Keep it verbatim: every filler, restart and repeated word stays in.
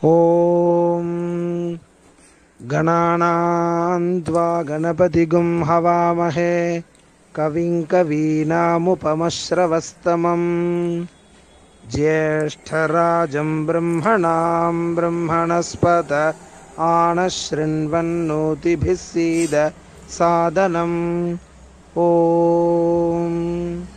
ॐ गणानां त्वा गणपतिगुं हवामहे कविं कवीनामुपमश्रवस्तमं ज्येष्ठराजं ब्रह्मणां ब्रह्मणस्पत आनशृण्वन्नोतिभिः सीद सादनम्। ॐ